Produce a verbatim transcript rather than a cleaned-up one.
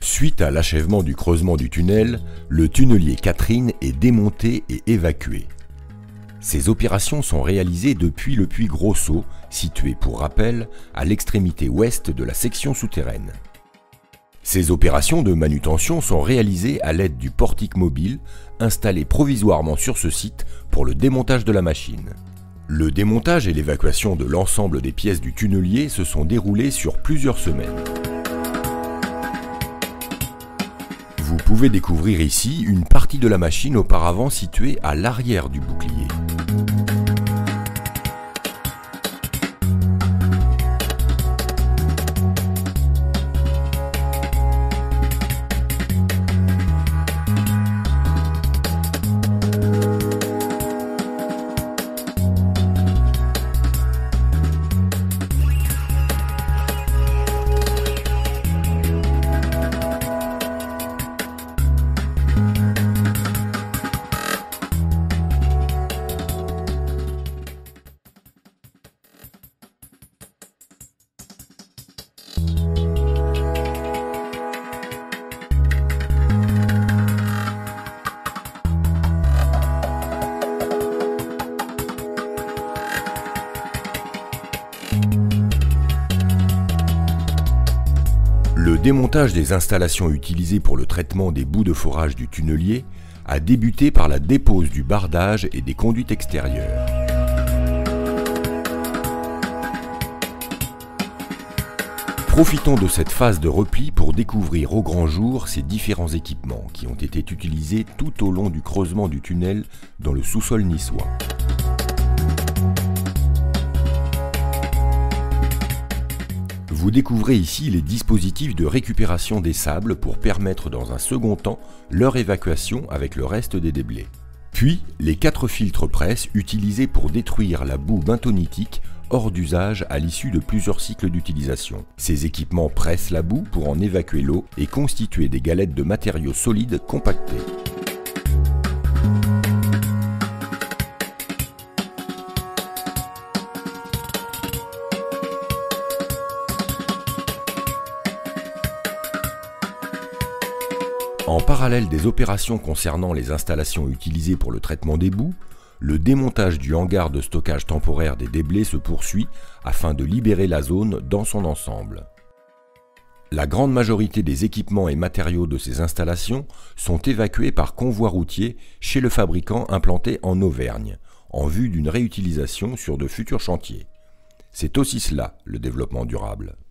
Suite à l'achèvement du creusement du tunnel, le tunnelier Catherine est démonté et évacué. Ces opérations sont réalisées depuis le puits Grosso, situé pour rappel à l'extrémité ouest de la section souterraine. Ces opérations de manutention sont réalisées à l'aide du portique mobile installé provisoirement sur ce site pour le démontage de la machine. Le démontage et l'évacuation de l'ensemble des pièces du tunnelier se sont déroulés sur plusieurs semaines. Vous pouvez découvrir ici une partie de la machine auparavant située à l'arrière du bouclier. Le démontage des installations utilisées pour le traitement des boues de forage du tunnelier a débuté par la dépose du bardage et des conduites extérieures. Profitons de cette phase de repli pour découvrir au grand jour ces différents équipements qui ont été utilisés tout au long du creusement du tunnel dans le sous-sol niçois. Vous découvrez ici les dispositifs de récupération des sables pour permettre dans un second temps leur évacuation avec le reste des déblais. Puis les quatre filtres presse utilisés pour détruire la boue bentonitique hors d'usage à l'issue de plusieurs cycles d'utilisation. Ces équipements pressent la boue pour en évacuer l'eau et constituer des galettes de matériaux solides compactés. En parallèle des opérations concernant les installations utilisées pour le traitement des boues, le démontage du hangar de stockage temporaire des déblais se poursuit afin de libérer la zone dans son ensemble. La grande majorité des équipements et matériaux de ces installations sont évacués par convoi routier chez le fabricant implanté en Auvergne, en vue d'une réutilisation sur de futurs chantiers. C'est aussi cela, le développement durable.